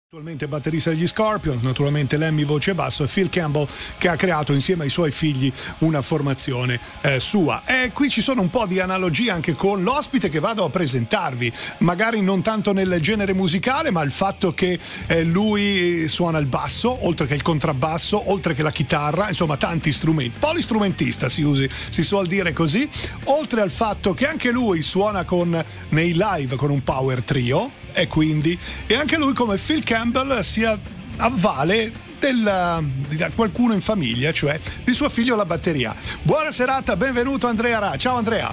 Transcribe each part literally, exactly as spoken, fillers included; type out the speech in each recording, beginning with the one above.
Attualmente batterista degli Scorpions, naturalmente Lemmy voce basso e Phil Campbell che ha creato insieme ai suoi figli una formazione eh, sua. E qui ci sono un po' di analogie anche con l'ospite che vado a presentarvi, magari non tanto nel genere musicale, ma il fatto che eh, lui suona il basso, oltre che il contrabbasso, oltre che la chitarra, insomma tanti strumenti, polistrumentista si usi, si suol dire così, oltre al fatto che anche lui suona con nei live con un power trio. E quindi e anche lui, come Phil Campbell, si avvale del, di qualcuno in famiglia, cioè di suo figlio alla batteria. Buona serata, benvenuto Andrea Ra. Ciao Andrea.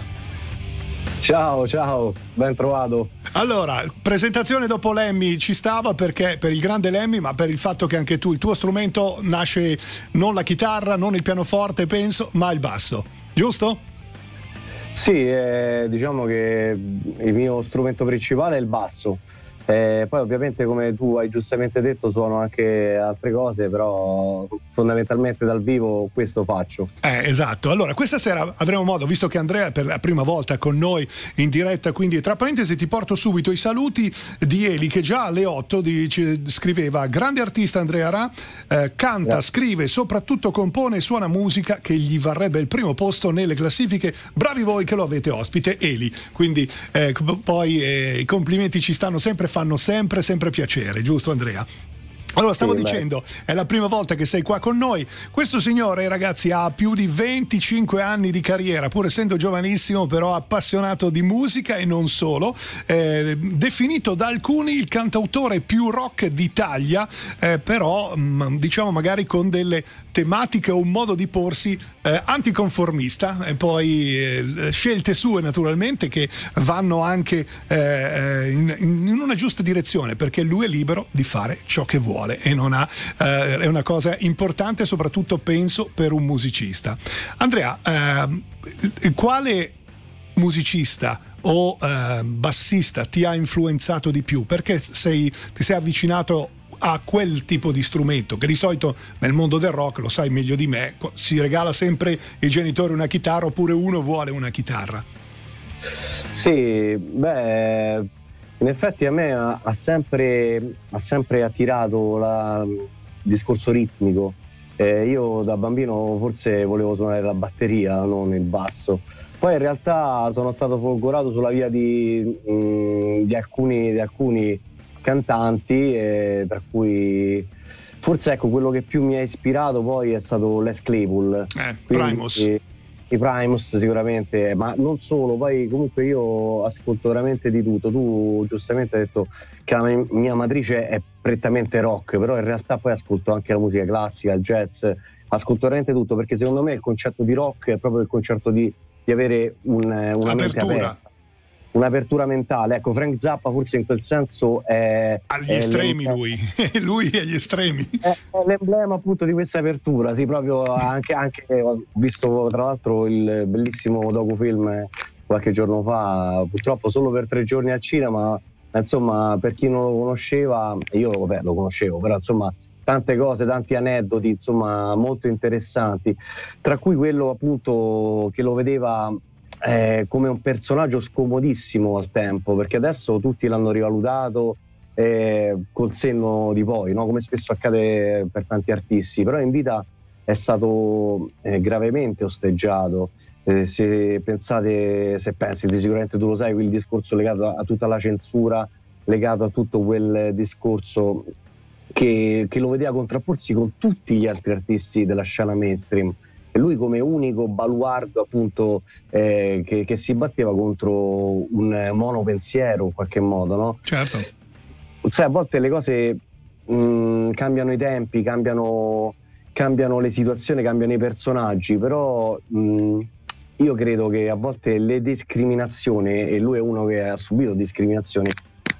Ciao, ciao, ben trovato. Allora, presentazione dopo Lemmy ci stava perché per il grande Lemmy, ma per il fatto che anche tu, il tuo strumento nasce non la chitarra, non il pianoforte, penso, ma il basso, giusto? Sì, eh, diciamo che il mio strumento principale è il basso. Eh, poi ovviamente, come tu hai giustamente detto, suono anche altre cose, però fondamentalmente dal vivo questo faccio. Eh, esatto. Allora, questa sera avremo modo, visto che Andrea è per la prima volta con noi in diretta, quindi tra parentesi ti porto subito i saluti di Eli, che già alle otto dice, scriveva: grande artista Andrea Ra, eh, canta, yeah. scrive, soprattutto compone e suona musica che gli varrebbe il primo posto nelle classifiche. Bravi voi che lo avete ospite, Eli. Quindi eh, poi eh, i complimenti ci stanno sempre, fanno sempre sempre piacere, giusto Andrea? Allora, stavo sì, dicendo, beh. È la prima volta che sei qua con noi. Questo signore, ragazzi, ha più di venticinque anni di carriera, pur essendo giovanissimo, però appassionato di musica e non solo. Eh, definito da alcuni il cantautore più rock d'Italia, eh, però mh, diciamo magari con delle tematiche o un modo di porsi eh, anticonformista, e poi eh, scelte sue naturalmente che vanno anche eh, in, in una giusta direzione, perché lui è libero di fare ciò che vuole. E non ha, eh, è una cosa importante, soprattutto penso per un musicista. Andrea, eh, quale musicista o eh, bassista ti ha influenzato di più? Perché sei, ti sei avvicinato a quel tipo di strumento che di solito nel mondo del rock, lo sai meglio di me, si regala sempre il genitore una chitarra oppure uno vuole una chitarra? Sì, beh, in effetti a me ha, ha, sempre, ha sempre attirato la, il discorso ritmico. Eh, io da bambino forse volevo suonare la batteria, non il basso. Poi in realtà sono stato folgorato sulla via di, mh, di, alcuni, di alcuni cantanti, eh, tra cui forse ecco quello che più mi ha ispirato poi è stato Les Claypool. Eh, Primus. Eh, I Primus sicuramente, ma non solo, poi comunque io ascolto veramente di tutto. Tu giustamente hai detto che la mia matrice è prettamente rock, però in realtà poi ascolto anche la musica classica, il jazz, ascolto veramente tutto, perché secondo me il concetto di rock è proprio il concetto di, di avere un, una mente aperta, un'apertura mentale. Ecco, Frank Zappa forse in quel senso è agli è estremi, lui lui è agli estremi, è, è l'emblema appunto di questa apertura. Sì, proprio anche, anche ho visto tra l'altro il bellissimo docufilm qualche giorno fa, purtroppo solo per tre giorni al cinema, ma insomma per chi non lo conosceva, io vabbè lo conoscevo, però insomma tante cose, tanti aneddoti insomma molto interessanti, tra cui quello appunto che lo vedeva Eh, come un personaggio scomodissimo al tempo, perché adesso tutti l'hanno rivalutato eh, col senno di poi, no? Come spesso accade per tanti artisti, però in vita è stato eh, gravemente osteggiato. Eh, se pensate, se pensi, sicuramente tu lo sai, quel discorso legato a, a tutta la censura, legato a tutto quel discorso che, che lo vedeva contrapporsi con tutti gli altri artisti della scena mainstream. Lui come unico baluardo appunto eh, che, che si batteva contro un monopensiero in qualche modo, no? Certo. Sai, a volte le cose mh, cambiano i tempi, cambiano, cambiano le situazioni, cambiano i personaggi, però mh, io credo che a volte le discriminazioni, e lui è uno che ha subito discriminazioni,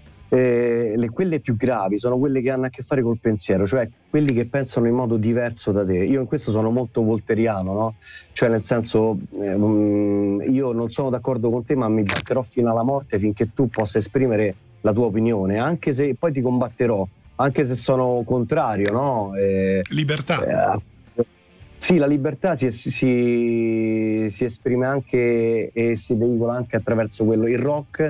Eh, le, quelle più gravi sono quelle che hanno a che fare col pensiero, cioè quelli che pensano in modo diverso da te. Io in questo sono molto volteriano, no? Cioè nel senso eh, um, io non sono d'accordo con te, ma mi batterò fino alla morte finché tu possa esprimere la tua opinione, anche se poi ti combatterò, anche se sono contrario, no? Eh, libertà. Eh, sì, la libertà si, si, si esprime anche e si veicola anche attraverso quello. Il rock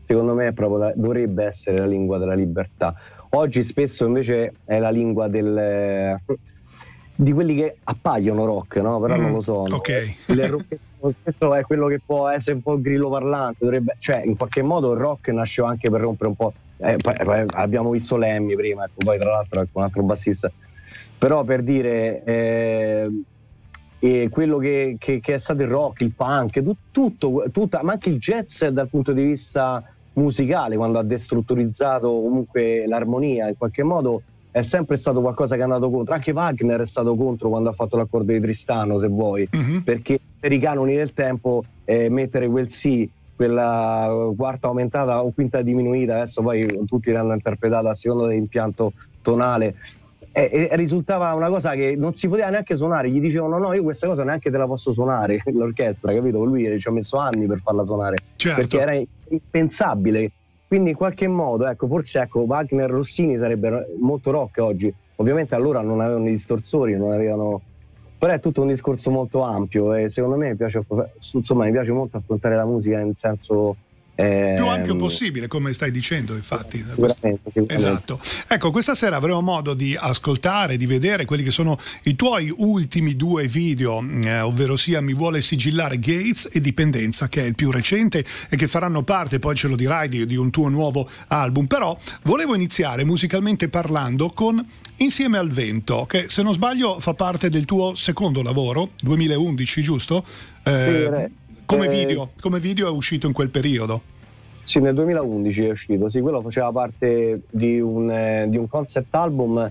secondo me è proprio la, dovrebbe essere la lingua della libertà. Oggi spesso invece è la lingua del, di quelli che appaiono rock, no? Però mm, non lo sono. Okay. Il rock spesso è quello che può essere un po' grillo parlante, dovrebbe, cioè in qualche modo il rock nasceva anche per rompere un po'. Eh, poi, poi abbiamo visto Lemmy prima, ecco, poi tra l'altro ecco, un altro bassista. Però per dire eh, eh, quello che, che, che è stato il rock, il punk, tutto, tutto, ma anche il jazz dal punto di vista musicale, quando ha destrutturizzato comunque l'armonia, in qualche modo è sempre stato qualcosa che è andato contro. Anche Wagner è stato contro quando ha fatto l'accordo di Tristano, se vuoi, mm-hmm. perché per i canoni del tempo eh, mettere quel sì, quella quarta aumentata o quinta diminuita, adesso poi tutti l'hanno interpretata a seconda dell'impianto tonale, e, e risultava una cosa che non si poteva neanche suonare. Gli dicevano no, io questa cosa neanche te la posso suonare, l'orchestra, capito? Lui ci ha messo anni per farla suonare, certo. perché era impensabile. Quindi in qualche modo, ecco, forse ecco, Wagner, Rossini sarebbero molto rock oggi. Ovviamente allora non avevano i distorsori, non avevano, però è tutto un discorso molto ampio e secondo me mi piace, insomma, mi piace molto affrontare la musica in senso eh, più ampio possibile, come stai dicendo, infatti. Sicuramente, sicuramente. Esatto. Ecco, questa sera avremo modo di ascoltare, di vedere quelli che sono i tuoi ultimi due video, eh, ovvero sia Mi vuole sigillare Gates e Dipendenza, che è il più recente e che faranno parte, poi ce lo dirai, di, di un tuo nuovo album. Però volevo iniziare musicalmente parlando con Insieme al vento, che se non sbaglio fa parte del tuo secondo lavoro, duemilaundici, giusto? Eh, sì, Come video, come video è uscito in quel periodo? Sì, nel duemilaundici è uscito, sì, quello faceva parte di un, eh, di un concept album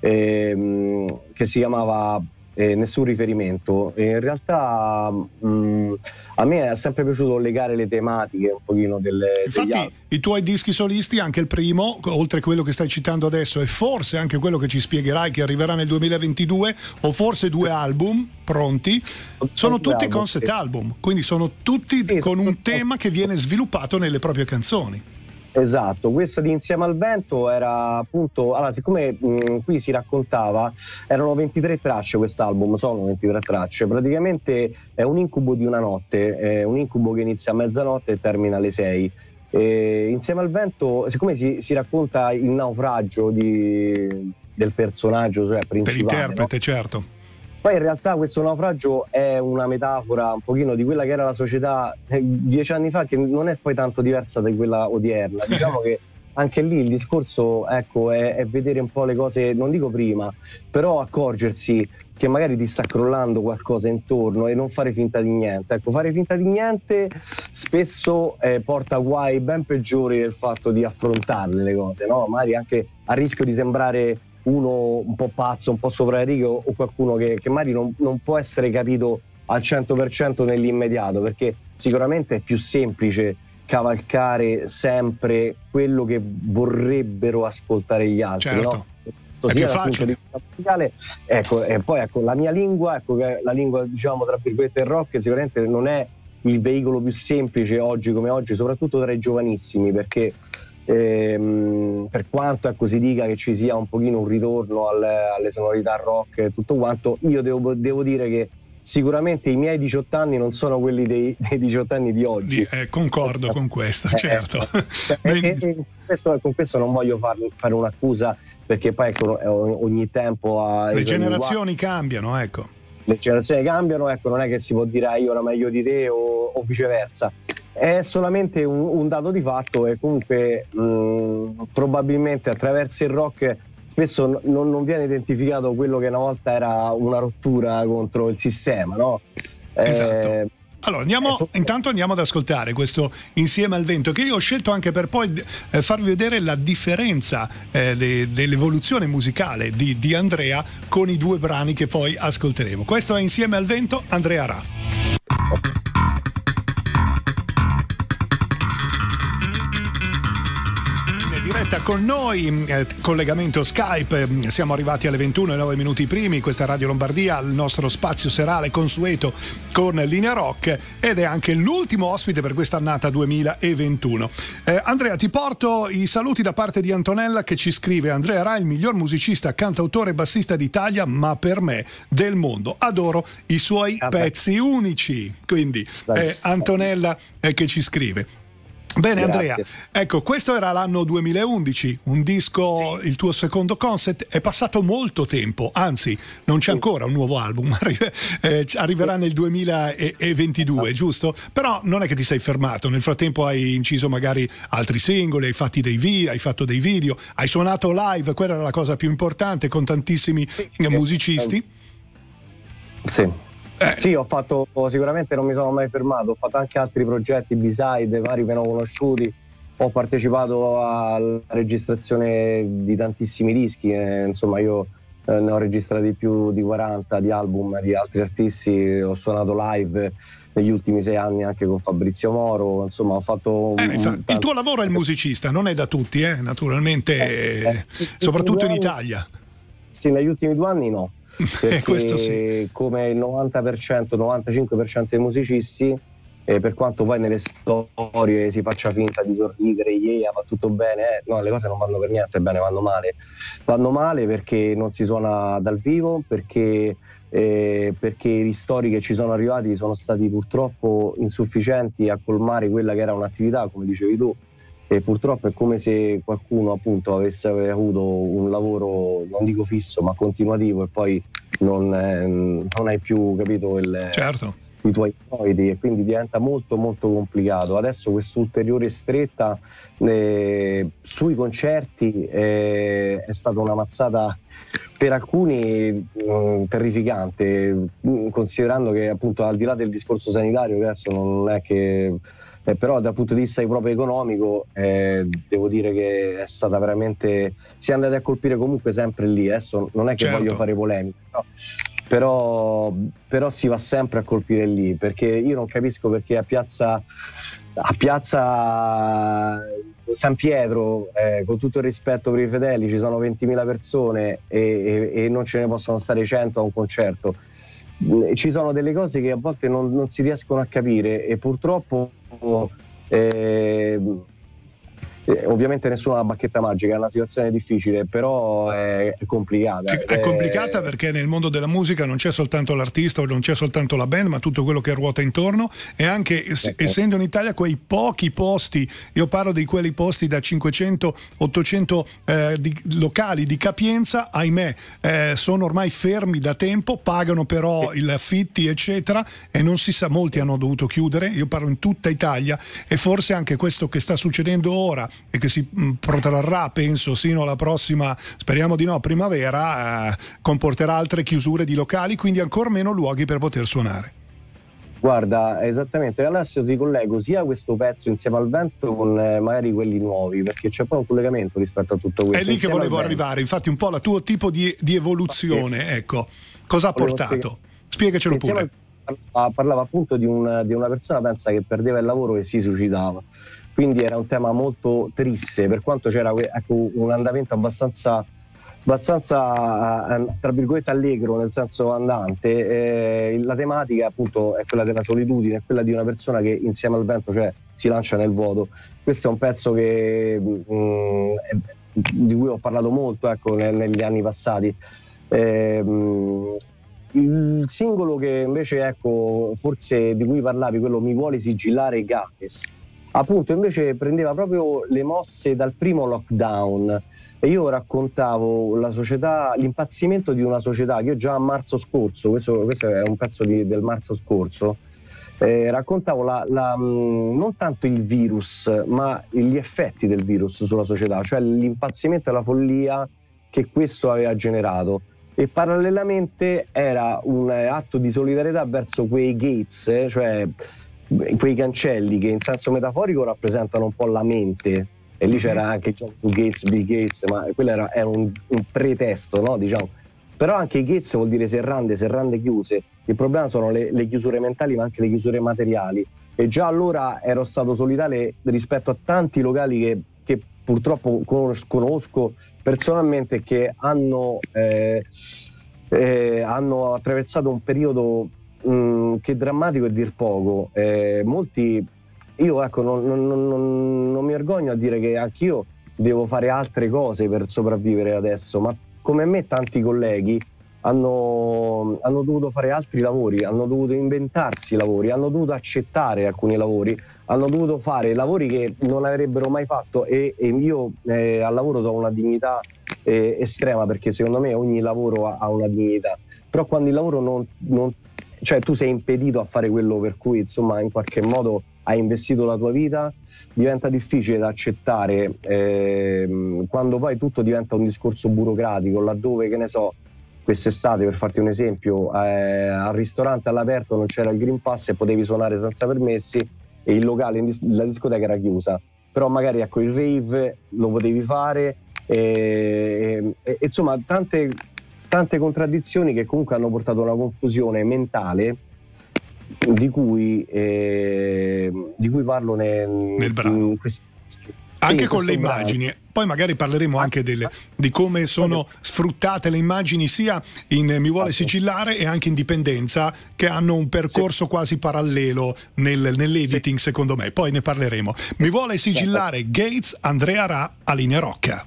eh, che si chiamava eh, Nessun riferimento. E in realtà mh, a me è sempre piaciuto legare le tematiche un pochino delle... Infatti i tuoi dischi solisti, anche il primo, oltre a quello che stai citando adesso e forse anche quello che ci spiegherai che arriverà nel duemilaventidue, o forse due sì. album pronti, sono tutti album, concept sì. album, quindi sono tutti sì, con un tema che viene sviluppato nelle proprie canzoni. Esatto, questa di Insieme al vento era appunto, allora siccome mh, qui si raccontava, erano ventitré tracce quest'album, sono ventitré tracce, praticamente è un incubo di una notte, è un incubo che inizia a mezzanotte e termina alle sei. E Insieme al vento, siccome si, si racconta il naufragio di, del personaggio, cioè principale, per l'interprete, no? Certo. Poi in realtà questo naufragio è una metafora un pochino di quella che era la società eh, dieci anni fa, che non è poi tanto diversa da quella odierna. Diciamo che anche lì il discorso, ecco, è, è vedere un po' le cose, non dico prima, però accorgersi che magari ti sta crollando qualcosa intorno e non fare finta di niente. Ecco, fare finta di niente spesso eh, porta a guai ben peggiori del fatto di affrontarle le cose, no? Magari anche a rischio di sembrare uno un po' pazzo, un po' sopra le righe, o qualcuno che, che magari non, non può essere capito al cento per cento nell'immediato, perché sicuramente è più semplice cavalcare sempre quello che vorrebbero ascoltare gli altri, certo. no? È più facile. Musicale, ecco, e poi ecco, la mia lingua, ecco, che la lingua, diciamo, tra virgolette, rock, sicuramente non è il veicolo più semplice oggi come oggi, soprattutto tra i giovanissimi, perché Ehm, per quanto ecco, si dica che ci sia un pochino un ritorno alle, alle sonorità rock e tutto quanto, io devo, devo dire che sicuramente i miei diciotto anni non sono quelli dei, dei diciotto anni di oggi. Eh, concordo con questo, eh, certo. Eh, e, e questo, con questo non voglio far, fare un'accusa, perché poi ecco, ogni tempo ha le generazioni cambiano, ecco. Le generazioni cambiano, ecco, non è che si può dire ah, io ero meglio di te o, o viceversa. È solamente un, un dato di fatto, e comunque mh, probabilmente attraverso il rock spesso non, non viene identificato quello che una volta era una rottura contro il sistema, no? Esatto. Eh, Allora, andiamo, eh, intanto andiamo ad ascoltare questo Insieme al vento, che io ho scelto anche per poi eh, farvi vedere la differenza eh, de, dell'evoluzione musicale di, di Andrea con i due brani che poi ascolteremo. Questo è Insieme al vento, Andrea Ra. Diretta con noi, eh, collegamento Skype, eh, siamo arrivati alle ventuno e nove minuti primi, questa è Radio Lombardia, il nostro spazio serale consueto con Linea Rock, ed è anche l'ultimo ospite per questa annata duemilaventuno. Eh, Andrea, ti porto i saluti da parte di Antonella, che ci scrive: Andrea Ra, il miglior musicista, cantautore e bassista d'Italia, ma per me del mondo. Adoro i suoi pezzi unici. Quindi eh, Antonella eh, che ci scrive. Bene. Grazie. Andrea, ecco, questo era l'anno duemilaundici, un disco, sì. Il tuo secondo concept, è passato molto tempo, anzi non c'è ancora un nuovo album, eh, arriverà nel duemilaventidue, giusto? Però non è che ti sei fermato, nel frattempo hai inciso magari altri singoli, hai, fatti dei vi- hai fatto dei video, hai suonato live, quella era la cosa più importante, con tantissimi sì, musicisti. Sì. Eh. Sì, ho fatto, sicuramente non mi sono mai fermato, ho fatto anche altri progetti B-side, vari meno conosciuti, ho partecipato alla registrazione di tantissimi dischi, eh, insomma io eh, ne ho registrati più di quaranta di album di altri artisti, ho suonato live negli ultimi sei anni anche con Fabrizio Moro, insomma ho fatto... Eh, un, tanto... Il tuo lavoro è il musicista, non è da tutti, eh, naturalmente, eh, eh, soprattutto in Italia. Sì, negli ultimi due anni no. Perché questo sì. Come il novanta per cento, novantacinque per cento dei musicisti, eh, per quanto poi nelle storie si faccia finta di sorridere, yeah, va tutto bene, eh, no, le cose non vanno per niente bene, vanno male. Vanno male perché non si suona dal vivo, perché, eh, perché i ristori che ci sono arrivati sono stati purtroppo insufficienti a colmare quella che era un'attività, come dicevi tu. E purtroppo è come se qualcuno appunto avesse avuto un lavoro, non dico fisso, ma continuativo, e poi non, eh, non hai più capito il, certo. i tuoi introiti, e quindi diventa molto molto complicato. Adesso quest'ulteriore stretta eh, sui concerti eh, è stata una mazzata per alcuni mh, terrificante, mh, considerando che appunto al di là del discorso sanitario, che adesso non è che Eh, però dal punto di vista proprio economico eh, devo dire che è stata veramente, si è andati a colpire comunque sempre lì. Adesso non è che certo. voglio fare polemica, no. però, però si va sempre a colpire lì, perché io non capisco perché a piazza a piazza San Pietro, eh, con tutto il rispetto per i fedeli, ci sono ventimila persone e, e, e non ce ne possono stare cento a un concerto. Ci sono delle cose che a volte non, non si riescono a capire, e purtroppo eh, eh, ovviamente nessuno ha la bacchetta magica, è una situazione difficile, però è, è complicata. È, è complicata perché nel mondo della musica non c'è soltanto l'artista o non c'è soltanto la band, ma tutto quello che ruota intorno, e anche es- essendo in Italia quei pochi posti, io parlo di quelli posti da cinquecento ottocento eh, di, locali di capienza, ahimè eh, sono ormai fermi da tempo, pagano però il affitti eccetera, e non si sa, molti hanno dovuto chiudere, io parlo in tutta Italia, e forse anche questo che sta succedendo ora e che si mh, protrarrà penso sino alla prossima, speriamo di no, primavera, eh, comporterà altre chiusure di locali, quindi ancora meno luoghi per poter suonare. Guarda, esattamente, adesso ti collego sia questo pezzo Insieme al vento con eh, magari quelli nuovi, perché c'è poi un collegamento rispetto a tutto questo. È lì Insieme che volevo arrivare, infatti un po' la tuo tipo di, di evoluzione, ecco, cosa ha portato? Spiegacelo pure. Al, parlava appunto di, un, di una persona, pensa, che perdeva il lavoro e si suicidava, quindi era un tema molto triste, per quanto c'era ecco, un andamento abbastanza abbastanza tra virgolette allegro, nel senso andante. Eh, la tematica appunto è quella della solitudine, è quella di una persona che insieme al vento, cioè, si lancia nel vuoto. Questo è un pezzo che mh, di cui ho parlato molto, ecco, ne, negli anni passati. Eh, mh, il singolo che invece, ecco, forse di cui parlavi, quello Mi vuole sigillare Gates, appunto invece prendeva proprio le mosse dal primo lockdown, e io raccontavo la società, l'impazzimento di una società che io già a marzo scorso, questo, questo è un pezzo di, del marzo scorso, eh, raccontavo la, la, non tanto il virus ma gli effetti del virus sulla società, cioè l'impazzimento e la follia che questo aveva generato, e parallelamente era un atto di solidarietà verso quei gates, cioè quei cancelli che in senso metaforico rappresentano un po' la mente, e lì c'era anche il gioco su Gates, Bill Gates, ma quello era, era un, un pretesto, no? Diciamo. Però anche Gates vuol dire serrande, serrande chiuse. Il problema sono le, le chiusure mentali, ma anche le chiusure materiali, e già allora ero stato solidale rispetto a tanti locali che, che purtroppo conosco personalmente, che hanno, eh, eh, hanno attraversato un periodo mh, che è drammatico a dir poco. Eh, molti, io ecco non, non, non, non mi vergogno a dire che anch'io devo fare altre cose per sopravvivere adesso, ma come me tanti colleghi hanno, hanno dovuto fare altri lavori, hanno dovuto inventarsi lavori, hanno dovuto accettare alcuni lavori, hanno dovuto fare lavori che non avrebbero mai fatto, e, e io eh, al lavoro do una dignità eh, estrema, perché secondo me ogni lavoro ha, ha una dignità, però quando il lavoro non, non cioè tu sei impedito a fare quello per cui insomma in qualche modo hai investito la tua vita, diventa difficile da accettare eh, quando poi tutto diventa un discorso burocratico, laddove, che ne so, quest'estate, per farti un esempio, eh, al ristorante all'aperto non c'era il Green Pass e potevi suonare senza permessi, e il locale, la discoteca era chiusa, però magari ecco il rave lo potevi fare, e, e, e, insomma tante, tante contraddizioni che comunque hanno portato a una confusione mentale di cui, eh, di cui parlo nel, nel brano. Questi, anche sì, con le brano. immagini, poi magari parleremo anche delle, di come sono sfruttate le immagini sia in Mi vuole sigillare e anche in Dipendenza, che hanno un percorso sì. quasi parallelo nel, nell'editing sì. secondo me, poi ne parleremo. Mi vuole sigillare Gates, Andrea Ra a linea rock.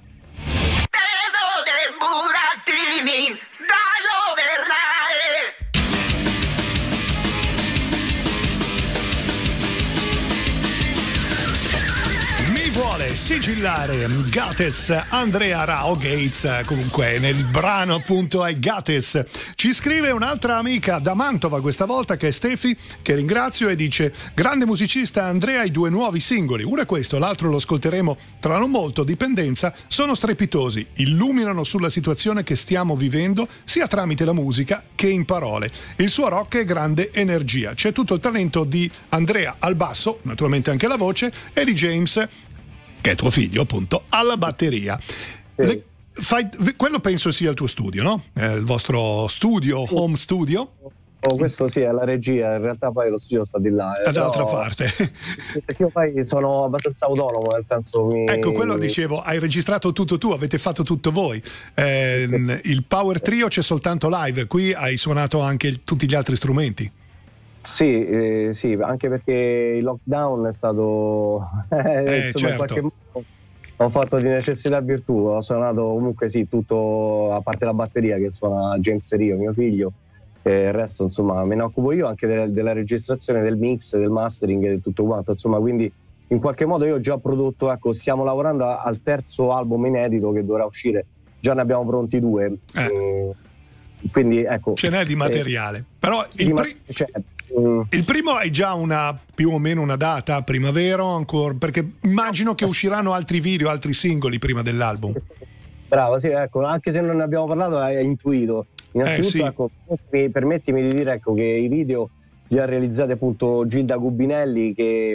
Vuole sigillare Gates, Andrea Ra o Gates, comunque nel brano appunto è Gates. Ci scrive un'altra amica da Mantova questa volta, che è Stefi, che ringrazio, e dice: grande musicista Andrea, i due nuovi singoli, uno è questo, l'altro lo ascolteremo tra non molto, Dipendenza, sono strepitosi, illuminano sulla situazione che stiamo vivendo sia tramite la musica che in parole. Il suo rock è grande energia, c'è tutto il talento di Andrea al basso, naturalmente anche la voce, e di James, che è tuo figlio appunto, alla batteria. Sì. Le, fai, quello penso sia il tuo studio, no? È il vostro studio, sì. home studio? Oh, questo sì, è la regia, in realtà poi lo studio sta di là. Eh, dall'altra però, parte. Perché io poi sono abbastanza autonomo, nel senso mi... Ecco, quello dicevo, hai registrato tutto tu, avete fatto tutto voi. Eh, sì. Il Power Trio c'è soltanto live, qui hai suonato anche tutti gli altri strumenti. Sì, eh, sì, anche perché il lockdown è stato eh, insomma, certo. in qualche modo ho fatto di necessità virtù, ho suonato comunque sì tutto, a parte la batteria che suona James Rio, mio figlio, e il resto insomma me ne occupo io, anche de- della registrazione, del mix, del mastering e tutto quanto, insomma, quindi in qualche modo io ho già prodotto, ecco, stiamo lavorando a- al terzo album inedito che dovrà uscire, già ne abbiamo pronti due, eh. mm, quindi ecco. Ce n'è di materiale, eh, però il, pri- cioè, il primo hai già una più o meno una data, primavera ancora, perché immagino che usciranno altri video, altri singoli prima dell'album. Bravo, sì, ecco, anche se non ne abbiamo parlato hai intuito. Innanzitutto, eh, sì. ecco, permettimi, permettimi di dire, ecco, che i video li ha realizzati appunto Gilda Gubinelli, che,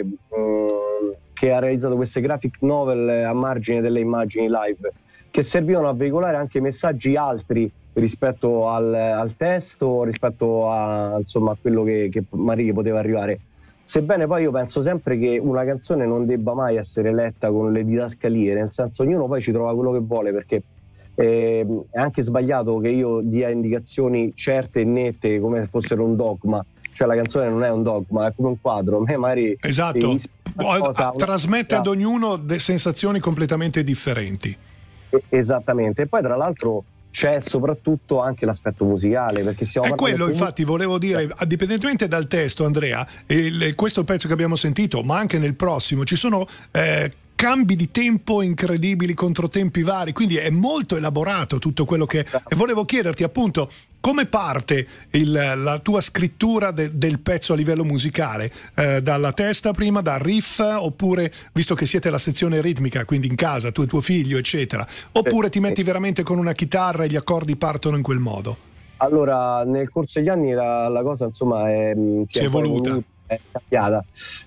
um, che ha realizzato queste graphic novel a margine delle immagini live, che servivano a veicolare anche messaggi altri rispetto al, al testo, rispetto a, insomma, a quello che, che magari poteva arrivare. Sebbene poi io penso sempre che una canzone non debba mai essere letta con le didascalie, nel senso ognuno poi ci trova quello che vuole, perché eh, è anche sbagliato che io dia indicazioni certe e nette come se fossero un dogma, cioè la canzone non è un dogma, è come un quadro, a me magari esatto, cosa, trasmette una... ad ognuno de- sensazioni completamente differenti. Esattamente, e poi tra l'altro c'è soprattutto anche l'aspetto musicale, perché stiamo è quello comunque... infatti volevo dire, indipendentemente dal testo, Andrea, il, questo pezzo che abbiamo sentito, ma anche nel prossimo ci sono eh, cambi di tempo incredibili, controtempi vari, quindi è molto elaborato tutto quello che... E volevo chiederti appunto come parte il, la tua scrittura de, del pezzo a livello musicale, eh, dalla testa prima, dal riff, oppure, visto che siete la sezione ritmica, quindi in casa, tu e tuo figlio eccetera, oppure ti metti veramente con una chitarra e gli accordi partono in quel modo? Allora, nel corso degli anni la, la cosa insomma è, si è evoluta, evoluta, è cambiata.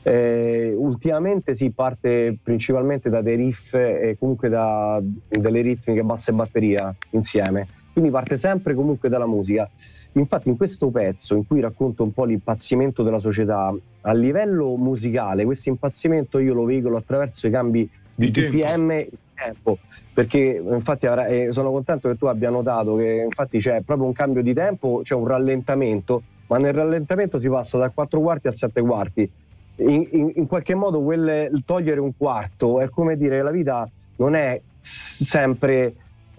Eh, ultimamente si parte principalmente da dei riff e comunque da delle ritmiche bassa e batteria insieme, quindi parte sempre comunque dalla musica. Infatti in questo pezzo in cui racconto un po' l'impazzimento della società, a livello musicale questo impazzimento io lo veicolo attraverso i cambi di B P M e tempo, perché infatti eh, sono contento che tu abbia notato che infatti c'è proprio un cambio di tempo, c'è un rallentamento, ma nel rallentamento si passa dal quattro quarti al sette quarti. In, in, in qualche modo quel, togliere un quarto è come dire la vita non è sempre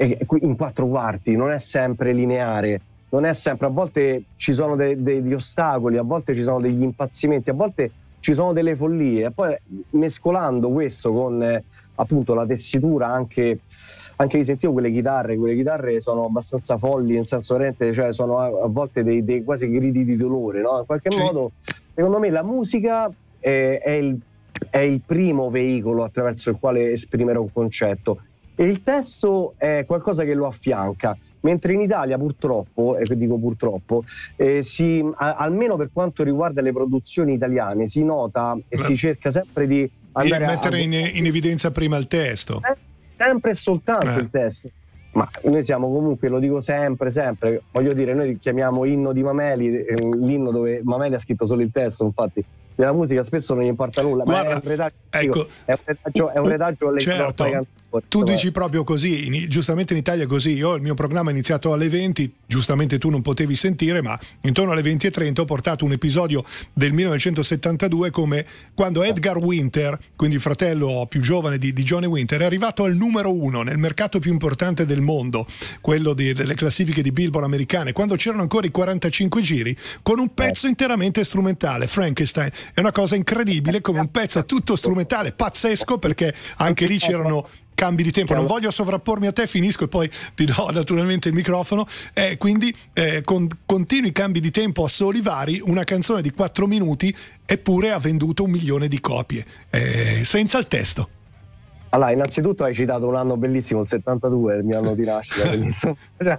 in quattro quarti, non è sempre lineare, non è sempre, a volte ci sono de, de, degli ostacoli, a volte ci sono degli impazzimenti, a volte ci sono delle follie. Poi mescolando questo con eh, appunto la tessitura anche anche io sentivo quelle chitarre, quelle chitarre sono abbastanza folli, nel senso veramente, cioè sono a, a volte dei, dei quasi gridi di dolore, no? In qualche sì. modo, secondo me la musica è, è, il, è il primo veicolo attraverso il quale esprimere un concetto e il testo è qualcosa che lo affianca. Mentre in Italia purtroppo, e dico purtroppo, eh, si, a, almeno per quanto riguarda le produzioni italiane, si nota e Beh, si cerca sempre di andare di mettere a, in, in evidenza prima il testo. Eh, sempre e soltanto eh. il testo, ma noi siamo comunque, lo dico sempre sempre, voglio dire, noi chiamiamo inno di Mameli eh, l'inno dove Mameli ha scritto solo il testo, infatti della musica spesso non gli importa nulla. Guarda, ma è un retaggio, ecco, è un retaggio, è un retaggio alle certo, canzoni, tu dici proprio così, in, giustamente in Italia è così. Io il mio programma è iniziato alle venti, giustamente tu non potevi sentire, ma intorno alle venti e trenta ho portato un episodio del millenovecentosettantadue, come quando Edgar Winter, quindi il fratello più giovane di, di Johnny Winter, è arrivato al numero uno nel mercato più importante del mondo, quello di, delle classifiche di Billboard americane, quando c'erano ancora i quarantacinque giri, con un pezzo interamente strumentale, Frankenstein. È una cosa incredibile, come un pezzo tutto strumentale, pazzesco, perché anche lì c'erano cambi di tempo. Non voglio sovrappormi a te, finisco e poi ti do naturalmente il microfono. Eh, quindi eh, con continui cambi di tempo a soli vari, una canzone di quattro minuti eppure ha venduto un milione di copie, eh, senza il testo. Allora, innanzitutto hai citato un anno bellissimo, il settantadue, il mio anno di nascita.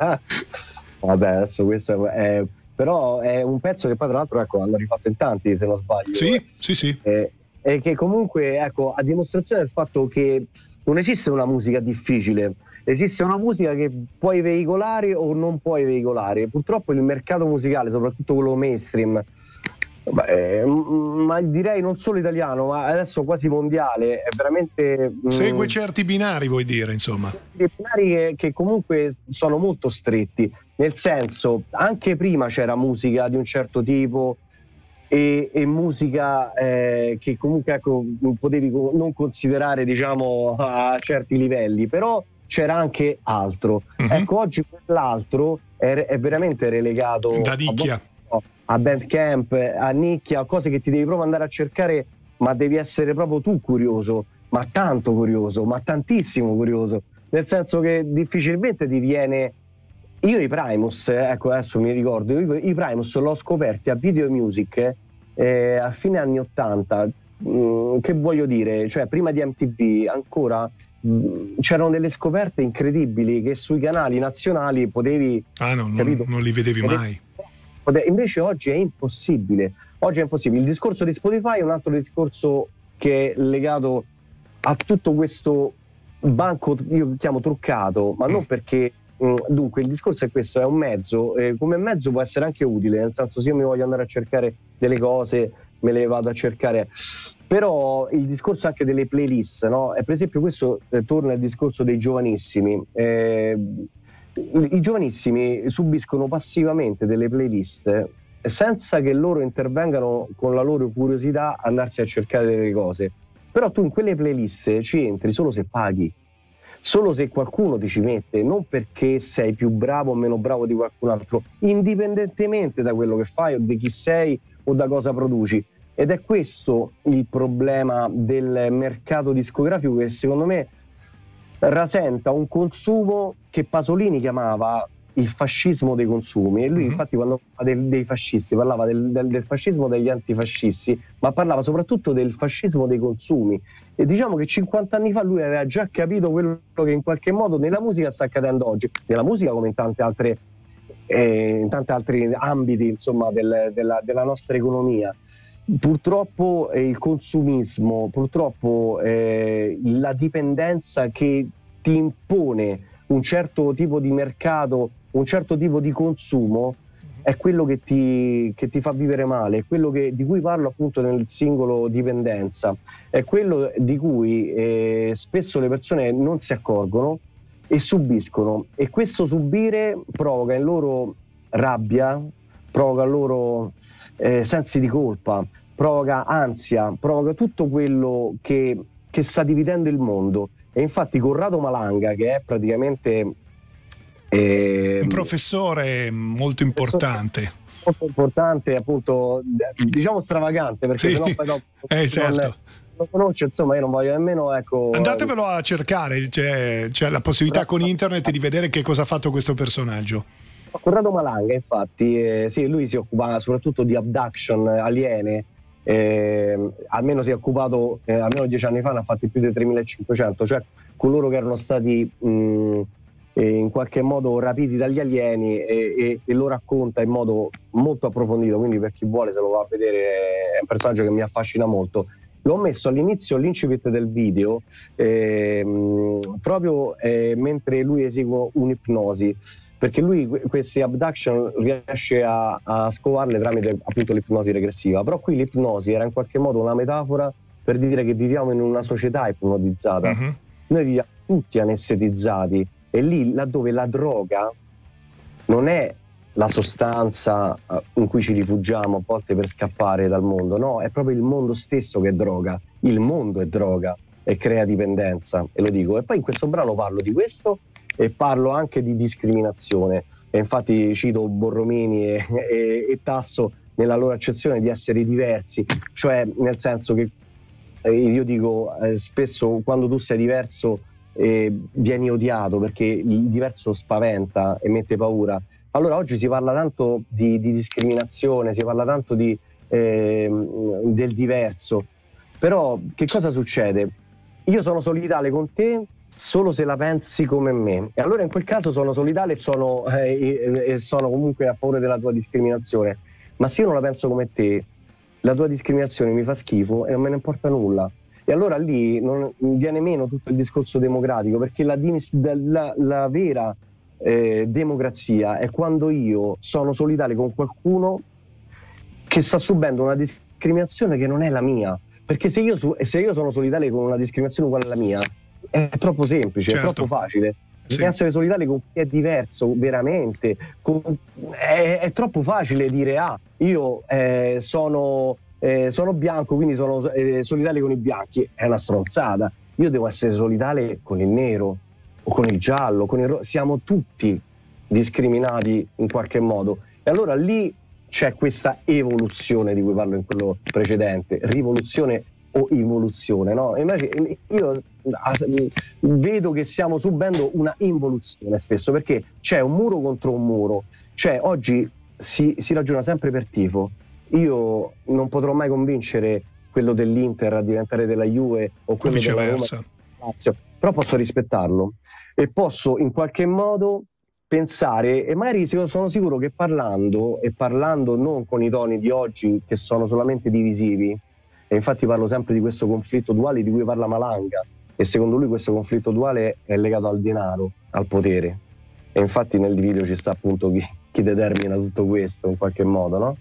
Vabbè, adesso questo è... però è un pezzo che poi tra l'altro, ecco, hanno rifatto in tanti, se non sbaglio. Sì, sì, sì. E, e che comunque, ecco, a dimostrazione del fatto che non esiste una musica difficile, esiste una musica che puoi veicolare o non puoi veicolare. Purtroppo il mercato musicale, soprattutto quello mainstream, beh, ma direi non solo italiano, ma adesso quasi mondiale, è veramente... Segue mh, certi binari, vuoi dire, insomma. Binari che, che comunque sono molto stretti, nel senso, anche prima c'era musica di un certo tipo e, e musica eh, che comunque, ecco, potevi non considerare, diciamo, a certi livelli, però c'era anche altro. Uh-huh. Ecco, oggi quell'altro è, è veramente relegato da nicchia, a, a Bandcamp, a nicchia, a cose che ti devi proprio andare a cercare, ma devi essere proprio tu curioso, ma tanto curioso, ma tantissimo curioso, nel senso che difficilmente ti viene... Io i Primus, ecco, adesso mi ricordo, io i Primus l'ho scoperti a Video Music eh, a fine anni ottanta, mm, che voglio dire, cioè prima di M T V ancora mh, c'erano delle scoperte incredibili che sui canali nazionali potevi... Ah no, non, non li vedevi mai. Potevi, invece oggi è impossibile, oggi è impossibile. Il discorso di Spotify è un altro discorso che è legato a tutto questo banco, io chiamo truccato, ma mm. non perché... Dunque il discorso è questo, è un mezzo, eh, come mezzo può essere anche utile, nel senso, se io mi voglio andare a cercare delle cose me le vado a cercare, però il discorso anche delle playlist, no? E per esempio questo eh, torna al discorso dei giovanissimi, eh, i, i giovanissimi subiscono passivamente delle playlist senza che loro intervengano con la loro curiosità andarsi a cercare delle cose, però tu in quelle playlist ci entri solo se paghi, solo se qualcuno ti ci mette, non perché sei più bravo o meno bravo di qualcun altro, indipendentemente da quello che fai o di chi sei o da cosa produci. Ed è questo il problema del mercato discografico, che secondo me rasenta un consumo che Pasolini chiamava il fascismo dei consumi, e lui mm-hmm. infatti quando parlava dei, dei fascisti parlava del, del, del fascismo degli antifascisti, ma parlava soprattutto del fascismo dei consumi, e diciamo che cinquanta anni fa lui aveva già capito quello che in qualche modo nella musica sta accadendo oggi, nella musica come in tante altre eh, in tanti altri ambiti, insomma, del, della, della nostra economia. Purtroppo eh, il consumismo, purtroppo eh, la dipendenza che ti impone un certo tipo di mercato, un certo tipo di consumo, è quello che ti, che ti fa vivere male, è quello che, di cui parlo appunto nel singolo Dipendenza, è quello di cui eh, spesso le persone non si accorgono e subiscono, e questo subire provoca in loro rabbia, provoca in loro eh, sensi di colpa, provoca ansia, provoca tutto quello che, che sta dividendo il mondo. E infatti Corrado Malanga, che è praticamente eh, un professore molto importante, molto importante, appunto, diciamo stravagante, perché sì. sennò poi dopo eh, certo. non lo conosce, insomma io non voglio nemmeno, ecco. Andatevelo a cercare, c'è, c'è la possibilità con internet di vedere che cosa ha fatto questo personaggio. Corrado Malanga, infatti, eh, sì, lui si occupa soprattutto di abduction aliene, eh, almeno si è occupato, eh, almeno dieci anni fa ne ha fatti più di tremilacinquecento, cioè coloro che erano stati mh, eh, in qualche modo rapiti dagli alieni, e, e, e lo racconta in modo molto approfondito, quindi per chi vuole se lo va a vedere, è un personaggio che mi affascina molto. L'ho messo all'inizio, l'incipit del video, eh, mh, proprio eh, mentre lui esegue un'ipnosi, perché lui queste abduction riesce a, a scovarle tramite appunto l'ipnosi regressiva, però qui l'ipnosi era in qualche modo una metafora per dire che viviamo in una società ipnotizzata. Uh-huh. Noi viviamo tutti anestetizzati, e lì laddove la droga non è la sostanza in cui ci rifugiamo a volte per scappare dal mondo, no, è proprio il mondo stesso che è droga, il mondo è droga e crea dipendenza, e lo dico. E poi in questo brano parlo di questo e parlo anche di discriminazione, e infatti cito Borromini e, e, e Tasso nella loro accezione di essere diversi, cioè nel senso che eh, io dico eh, spesso quando tu sei diverso eh, vieni odiato, perché il diverso spaventa e mette paura. Allora oggi si parla tanto di, di discriminazione, si parla tanto di, eh, del diverso, però che cosa succede? Io sono solidale con te solo se la pensi come me, e allora in quel caso sono solidale e sono, eh, e sono comunque a favore della tua discriminazione. Ma se io non la penso come te, la tua discriminazione mi fa schifo e non me ne importa nulla, e allora lì non viene meno tutto il discorso democratico, perché la, la, la vera eh, democrazia è quando io sono solidale con qualcuno che sta subendo una discriminazione che non è la mia, perché se io, se io sono solidale con una discriminazione uguale alla mia è troppo semplice, certo. È troppo facile. Sì. Essere solidale con chi è diverso veramente, con, è, è troppo facile dire ah io eh, sono, eh, sono bianco quindi sono eh, solidale con i bianchi, è una stronzata. Io devo essere solidale con il nero o con il giallo, con il ro- siamo tutti discriminati in qualche modo, e allora lì c'è questa evoluzione di cui parlo in quello precedente, rivoluzione o involuzione, no? Invece io vedo che stiamo subendo una involuzione spesso, perché c'è un muro contro un muro, cioè oggi si, si ragiona sempre per tifo. Io non potrò mai convincere quello dell'Inter a diventare della Juve o quello della Roma, però posso rispettarlo e posso in qualche modo pensare, e magari sono sicuro che parlando e parlando non con i toni di oggi che sono solamente divisivi, e infatti parlo sempre di questo conflitto duale di cui parla Malanga, e secondo lui questo conflitto duale è legato al denaro, al potere, e infatti nel video ci sta appunto chi, chi determina tutto questo in qualche modo, no?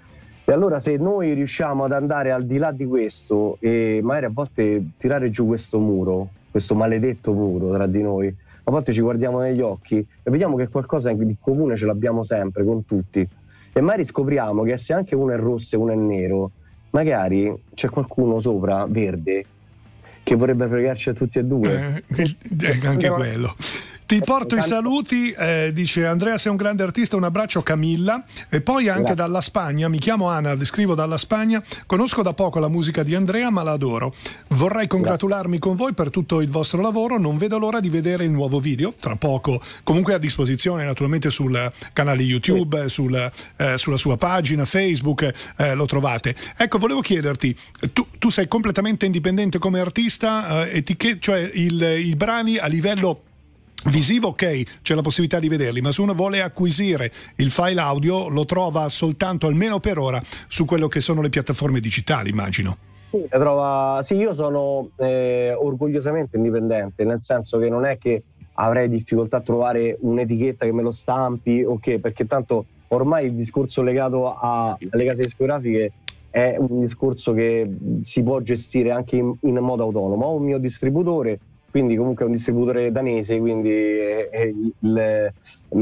E allora se noi riusciamo ad andare al di là di questo e magari a volte tirare giù questo muro, questo maledetto muro tra di noi, a volte ci guardiamo negli occhi e vediamo che qualcosa di comune ce l'abbiamo sempre con tutti, e magari scopriamo che se anche uno è rosso e uno è nero, magari c'è qualcuno sopra verde che vorrebbe fregarci a tutti e due. Eh, eh, anche quello. Ti porto i saluti, eh, dice Andrea sei un grande artista, un abbraccio Camilla, e poi anche Grazie. Dalla Spagna, mi chiamo Anna, scrivo dalla Spagna, conosco da poco la musica di Andrea ma la adoro, vorrei congratularmi Grazie. Con voi per tutto il vostro lavoro, non vedo l'ora di vedere il nuovo video, tra poco comunque a disposizione naturalmente sul canale YouTube, sì. sul, eh, sulla sua pagina Facebook, eh, lo trovate. Ecco, volevo chiederti, tu, tu sei completamente indipendente come artista, eh, etiche- cioè il, i brani a livello visivo, ok, c'è la possibilità di vederli, ma se uno vuole acquisire il file audio lo trova soltanto, almeno per ora, su quello che sono le piattaforme digitali, immagino. Sì, trova... sì io sono eh, orgogliosamente indipendente, nel senso che non è che avrei difficoltà a trovare un'etichetta che me lo stampi, ok, perché tanto ormai il discorso legato a, alle case discografiche è un discorso che si può gestire anche in, in modo autonomo. Ho un mio distributore, quindi comunque è un distributore danese, quindi è, è il,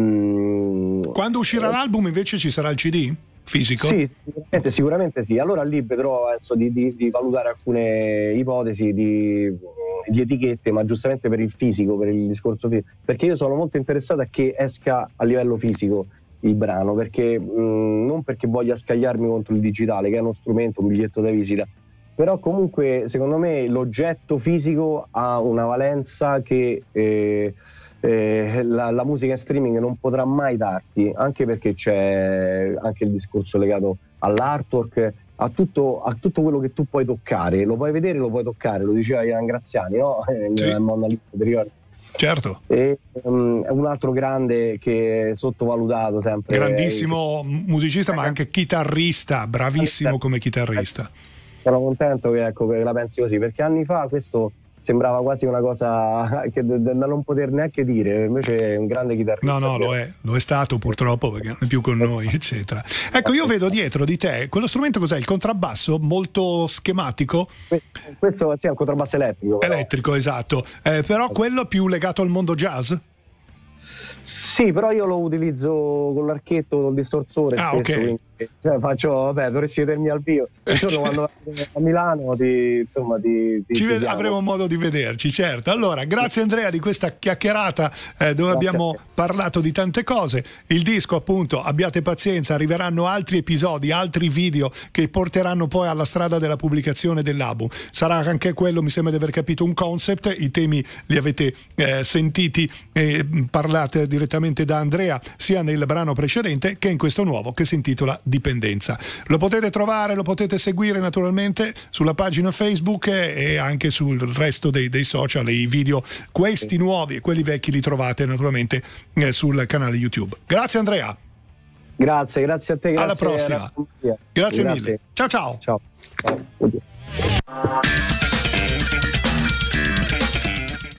mm, quando uscirà eh, l'album invece ci sarà il C D fisico? Sì, sicuramente, sicuramente sì. Allora lì vedrò penso, di, di, di valutare alcune ipotesi di, di etichette, ma giustamente per il fisico, per il discorso fisico, perché io sono molto interessato a che esca a livello fisico, il brano, perché mh, non perché voglia scagliarmi contro il digitale, che è uno strumento, un biglietto da visita, però comunque secondo me l'oggetto fisico ha una valenza che eh, eh, la, la musica in streaming non potrà mai darti, anche perché c'è anche il discorso legato all'artwork, a tutto, a tutto quello che tu puoi toccare, lo puoi vedere, lo puoi toccare, lo diceva Ian Graziani, no? Sì. Il Mona Lisa, ti ricordi? Certo. E, um, è un altro grande che è sottovalutato sempre. Grandissimo musicista, ma anche chitarrista, bravissimo come chitarrista. Sono contento che, ecco, che la pensi così, perché anni fa questo sembrava quasi una cosa che da non poter neanche dire, invece è un grande chitarrista. No, no, lo è, lo è stato purtroppo, perché non è più con noi, eccetera. Ecco, io vedo dietro di te, quello strumento cos'è? Il contrabbasso, molto schematico? Questo sì, è un contrabbasso elettrico. Però. Elettrico, esatto, eh, però quello più legato al mondo jazz? Sì, però io lo utilizzo con l'archetto, col distorsore. Ah, spesso, ok. Quindi, cioè, faccio, vabbè, dovresti vedermi al vivo. Un giorno quando vado a Milano ti, insomma, ti, ti Ci ved- vediamo. avremo modo di vederci, certo. Allora, grazie Andrea di questa chiacchierata eh, dove Grazie abbiamo parlato di tante cose. Il disco, appunto, abbiate pazienza, arriveranno altri episodi, altri video che porteranno poi alla strada della pubblicazione dell'album. Sarà anche quello, mi sembra di aver capito, un concept. I temi li avete eh, sentiti e parlate direttamente da Andrea sia nel brano precedente che in questo nuovo che si intitola Dipendenza. Lo potete trovare, lo potete seguire naturalmente sulla pagina Facebook e anche sul resto dei, dei social. I video, questi nuovi e quelli vecchi, li trovate naturalmente eh, sul canale YouTube. Grazie Andrea. Grazie, grazie a te. Grazie. Alla prossima. Grazie, grazie mille. Ciao ciao. Ciao. Ciao.